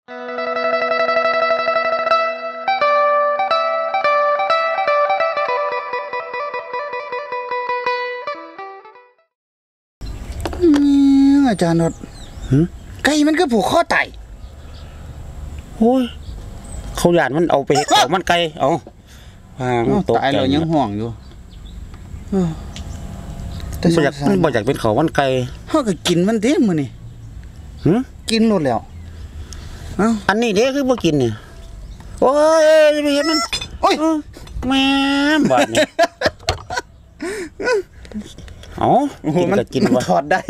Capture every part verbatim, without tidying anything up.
อาจารย์นดไก่มันก็ผูกข้อไตโอ้ยเขาหยาดมันเอาไปเห็ดเขามันไก่เอาตายเลยยังห่วงอยู่แต่บ่อยากมันบ่อยากเป็นเขามันไก่เขาก็กินมันเด้มื้อนี่กินหมดแล้วอันนี้เด้คือบ่กินเนี่ยโอ้ยไปเห็นมันโอ้ยแม่บาดนี่เอากินก็กินว่าถอดได้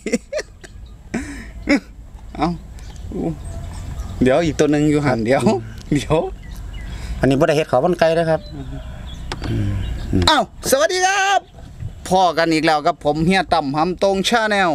เอาเดี๋ยวอีกตัวหนึ่งอยู่หันเดี๋ยวเดี๋ยวอันนี้บ่ได้เห็ดเขามันไก่นะครับอ้าวสวัสดีครับพ่อกันอีกแล้วกับผมเฮียต่ำหำตรงชาแนล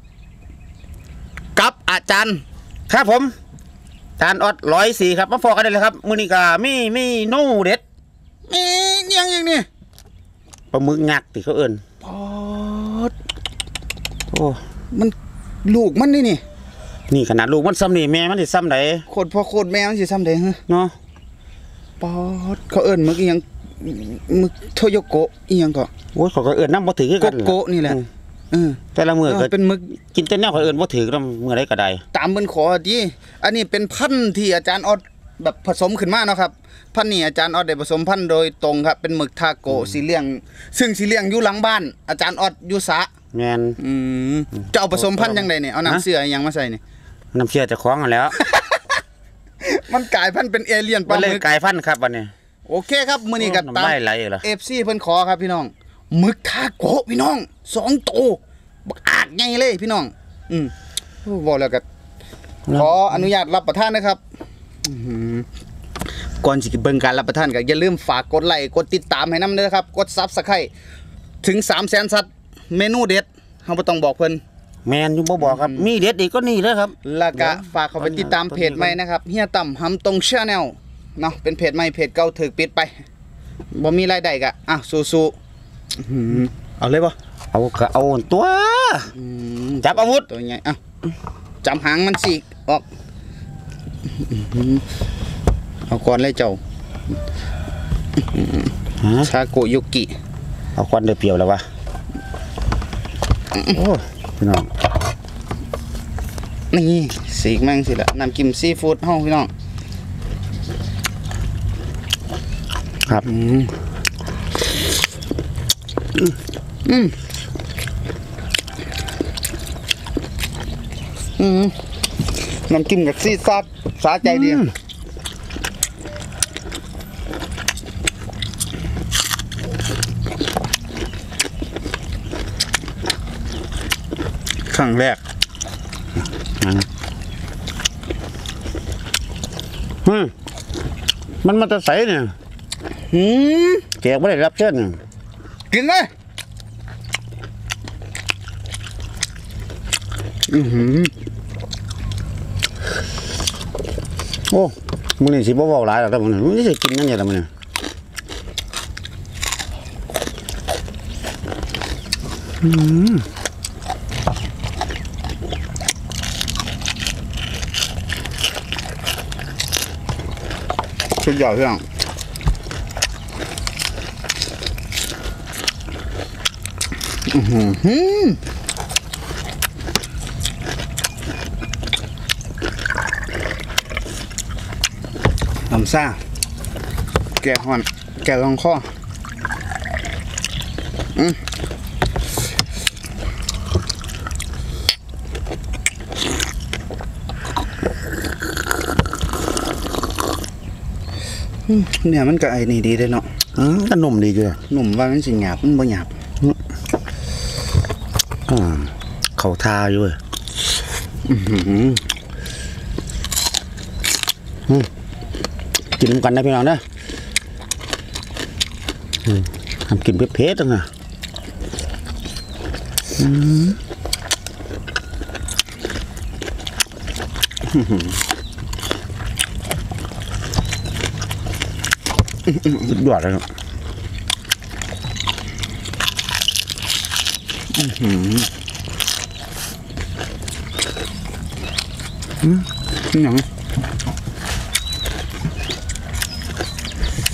กับอาจารย์ครับผมอาจารย์ออดร้อยสี่ครับมาฟอกกันได้เลยครับมื้อนี้ก็มีมีโน่เด็ดมียังยังนี่ปลาหมึกงักที่เขาเอิ้นปอดโอ้มันลูกมันนี่นี่นี่ขนาดลูกมันซ้ำนี่แม่มันสิซ้ำไหนโคตรพ่อโคตรแม่มันสิซ้ำไหนฮะเนาะปอดเขาเอิ้นมึกอีหยังมึกโทโยโกะอีหยังก็โอ้ยเขาก็เอิ้นนำบ่ถือคือกันโกะนี่แหละเออแต่ละมื้อก็เป็นมึกกินแต่แนวเขาเอิ้นบ่ถือนำมื้อใดก็ได้ตามเพิ่นขอติอันนี้เป็นพันธุ์ที่อาจารย์ออดแบบผสมขึ้นมาเนาะครับพันธุ์นี้อาจารย์ออดได้ผสมพันธุ์โดยตรงครับเป็นหมึกทาโกะสีเลี้ยงซึ่งสีเลี้ยงอยู่หลังบ้านอาจารย์ออดอยู่สระแม่นอืมจะเอาผสมพันธุ์จังได๋นี่เอาน้ำเชื่ออีหยังมาใส่นี่น้ำเชื่อเจ้าของนั่นแหล้วมันกลายพันธุ์เป็นเอเลี่ยนปลาหมึกกลายพันธุ์ครับบัดนี้โอเคครับมื้อนี้ก็ตาม เอฟ ซี เพิ่นขอครับพี่น้องหมึกทาโกะพี่น้องสองตัวบักอาดใหญ่เลยพี่น้องอืมบ่แล้วก็ขออนุญาตรับประทานนะครับก่อนสิเบิ่งการรับประทานก็อย่าลืมฝากกดไลค์กดติดตามให้นำเด้อครับกด ซับสไครบ์ ถึง สามแสน ซับเมนูเด็ดเฮาบ่ต้องบอกเพิ่นแม่นอยู่บ่บอกครับมีเด็ดอีกก็นี่เด้อครับแล้วก็ฝากเข้าไปติดตามเพจใหม่นะครับเฮียต่ำหำตรง Channel เนาะเป็นเพจใหม่เพจเก่าถูกปิดไปบ่มีรายได้ก็อ่ะสู้ๆเอาเลยบ่เอาก็เอาตัวจับอาวุธตัวใหญ่อ่ะจับหางมันสิออกเอาก่อนเลยเจ้าชาโกยุกิเอาควันเดือดเปรี้ยวแล้ววะโอ้พี่น้องนี่สีกแม่งสิละน้ำจิ้มซีฟู้ดห้องพี่น้องครับอืมอืมอืมน้ำจิ้มกับซีซัดสาใจดีครั้งแรกอืมมันมาจะใสเนี่ยหืมแกไม่ได้รับเชิญกินเลยอือหือโอ้มึงนี่สิบ่บอกหลายหรอกแต่มึงนี่มึงนี่สิกินนั่นอย่างไรมึงเนี่ยอืมสุดยอดเพื่อนอือหือน้ำซ่าแกะห่อนแกะรองคออืมเนี่ยมันก็ไอ้นี่ดีเลยเนาะอืมก็นุ่มดีเลยนุ่มว่ามันสิหยาบมันบ่หยาบอ่าเขาทาอยู่เลยกินกันนะพี่น้องนะทำกินเผ็ดๆจังอ่ะสุดยอดเลยครับอือหืออืมหยัง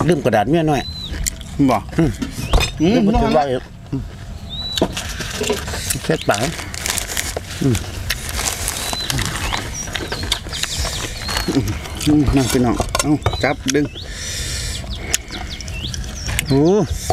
ลืมกระดาษเมียหน่อยบ่อืมลืมถือไว้เช็ดปากนั่งพี่น้องเอาจับดึงโอ้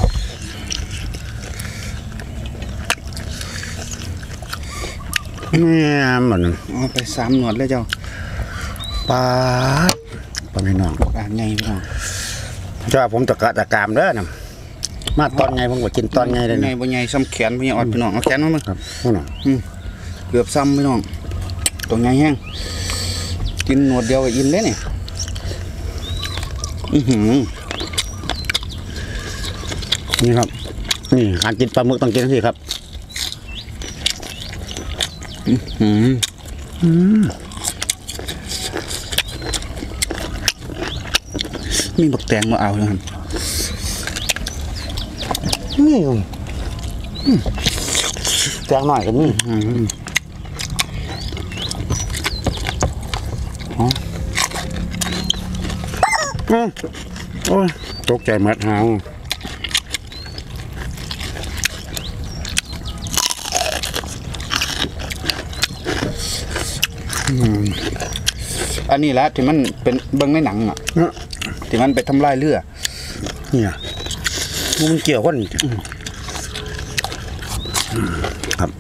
เนี่ยมันเอาไปสามหนวดเลยเจ้าปลาปลาไม่น้องปลาไงพี่น้องเจ้าผมตะกะตะกามเด้อนะมาตอนไงผมก็กินตอนไงเลยไงบ่ไงซ้ำแขนพี่ออดพี่น้องเอาแขนมามั้งครับพี่น้องเกือบซ้ำพี่น้องตัวไงแห้งกินหนวดเดียวก็อิ่มเลยเนี่ยอือหือนี่ครับนี่การกินปลาหมึกต้องกินสิครับอือหืออืมมีบักแตงมาเอาเลยครับนี่แตงหน่อยกันนี่อ๋อโอ้ยตกใจหมดหาวอันนี้แหละที่มันเป็นเบิ้งในหนังอ่ะที่มันไปทำลายเลือดเนี่ยมันเกี่ยวกันครับ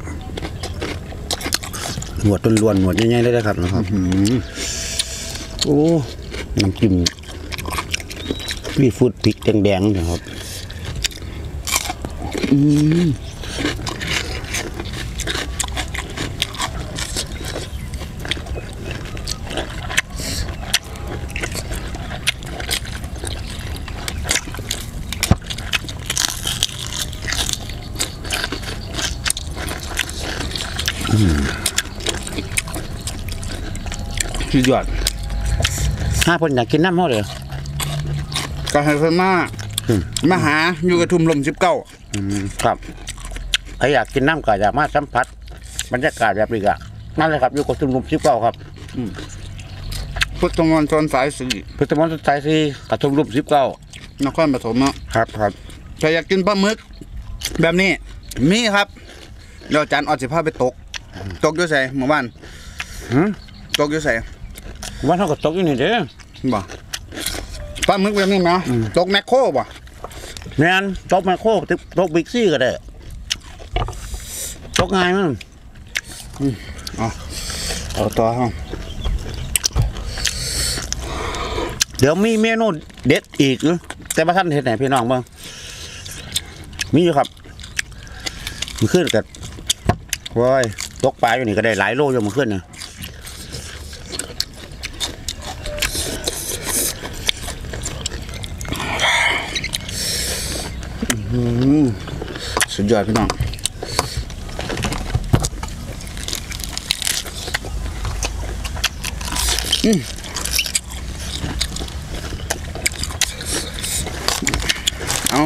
หนวดล้วนๆหนวดใหญ่ๆเลยนะครับนะครับโอ้น้ำจิ้มซีฟู้ดพริกแดงๆนะครับอืมสุดยอดห้าคนอยากกินน้ำหม้อเลยก็ให้เพิ่มมามาหาอยู่กระทุ่มลมสิบเก้าครับใครอยากกินน้ำก็อยากมาสัมผัสบรรยากาศแบบนี้ก็นั่นเลยครับอยู่กระทุ่มลมสิบเก้าครับพุทธมณฑลสายสี่พุทธมณฑลสายสี่กระทุ่มลมสิบเก้านครปฐมเนาะครับครับใครอยากกินปลาหมึกแบบนี้มีครับเดี๋ยวจานออดสิพาไปตกตกอยู่ใส่เมื่อวานตกอยู่ใส่วันเท่ากับตกอยู่นี่เด้อบ่ปลาหมึกแบบนี้นะตกแมคโครบ่แม่นตกแมคโครตกบิ๊กซี่ก็ได้ตกง่ายมั้งอ๋อเอาต่อฮะเดี๋ยวมีเมนูเด็ดอีกแต่ว่าท่านเห็นไหนพี่น้องบ้างมีอยู่ครับมันขึ้นกับว้ยตกปลาอยู่นี่ก็ได้หลายโลอยู่มันขึ้นนะสุดยอดพี่น้องอืมเอา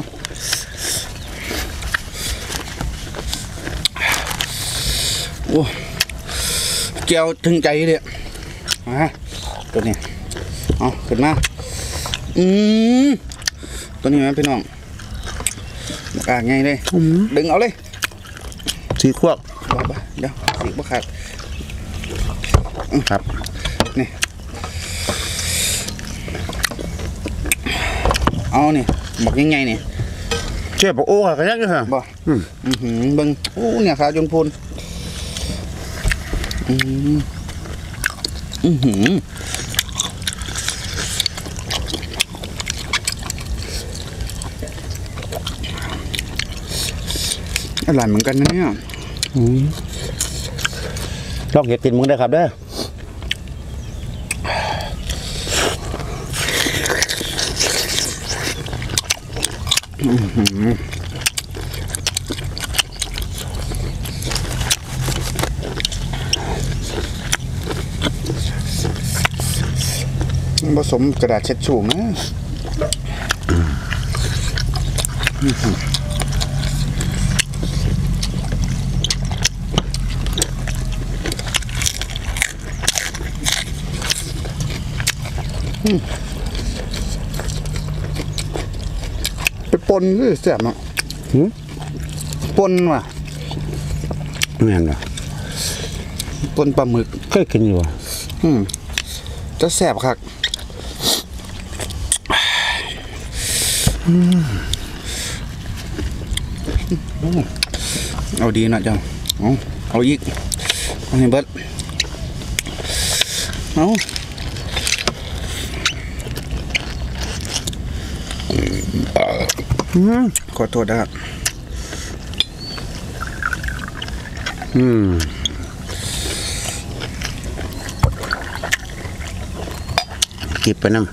โอ้เจียวถึงใจเลยมาตัวนี้เอาขึ้นมาอืมตัวนี้ไหมพี่น้องอ่าไงเลยดึงเอาเลยสีขวบบ้าเดี๋ยวสีบ้าขาดครับนี่เอานี่บอกยังไงนี่เจ็บโอ้ขยันอยู่เหรอบ่อืมอืมเบิ้งโอ้เนี่ยขาจนพูนอืมอืมอร่อยเหมือนกันนะเนี่ยลองเห็ดกินมึงได้ครับเด้อผสมกระดาษเช็ดชูนะนคือแซ่บเนาะหืมปนว่ะแม่นบ่ปนปลาหมึกเคยกินอยู่บ่อืมจะแซ่บคักอืมเอาดีนะเจ้าเอาเอาอีกเอาให้เบิดเอาอืมขอโทษนะครับอืมกิบไปนำ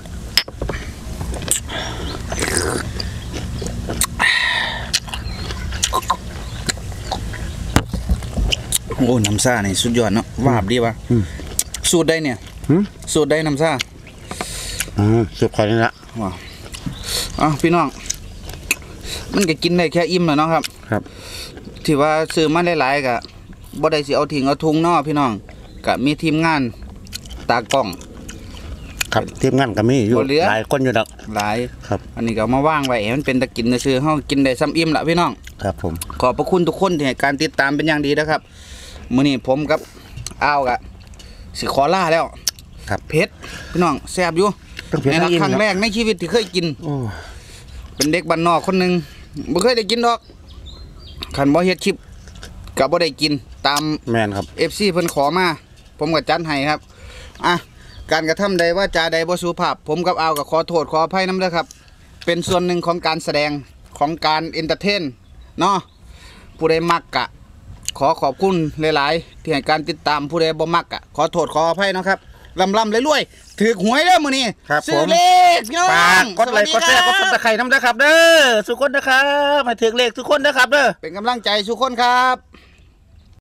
โอ้น้ำซ่านี่สุดยอดเนาะวาบดีวะสูตรได้เนี่ยหืมสูตรได้น้ำซ่าอืมสุดข่อยนี่ละว้าวอ่ะพี่น้อง มันก็กินได้แค่อิ่มแล้วเนาะครับครับที่ว่าซื้อมาหลายๆก็บ่ได้สิเอาทิ้งเอาทุงเนาะพี่น้องก็มีทีมงานตากล้องครับทีมงานก็มีอยู่บ่เหลือหลายคนอยู่ดอกหลายครับอันนี้ก็เอามาว่างไว้ให้มันเป็นตะกินซื่อๆเฮากินได้ซ้ำอิ่มละพี่น้องครับผมขอบพระคุณทุกคนที่ให้การติดตามเป็นอย่างดีนะครับมื้อนี้ผมกับอ้าวก็สิขอลาแล้วครับเผ็ดพี่น้องแซ่บอยู่ต้องเผ็ดในให้อิ่มครั้งเนาะแรกในชีวิตที่เคยกินโอ้เป็นเด็กบ้านนอกคนหนึงบ่เคยได้กินดอกคันบ่เฮ็ดคลิปก็บ่ได้กินตามแม่นครับเอฟ ซี เพิ่นขอมาผมก็จัดให้ครับอ่ะการกระทำใดว่าจาใดบ่สุภาพผมกับอาวก็ขอโทษขออภัยนำเด้อครับ เป็นส่วนหนึ่งของการแสดงของการเอนเตอร์เทนเนาะผู้ใดมักกะ ขอขอบคุณหลายๆที่ให้การติดตามผู้ใดบ่มักกะขอโทษขออภัยเนาะครับลำลำรวยๆถือหวยเด้อมื้อนี้ครับซื้อผมเลขพี่น้องฝากกดไลค์กดแชร์กดซับสไครต์นำเด้อครับ เด้อสุกคนนะครับให้ถึงเลขทุกคนนะครับเด้อเป็นกำลังใจทุกคนครับ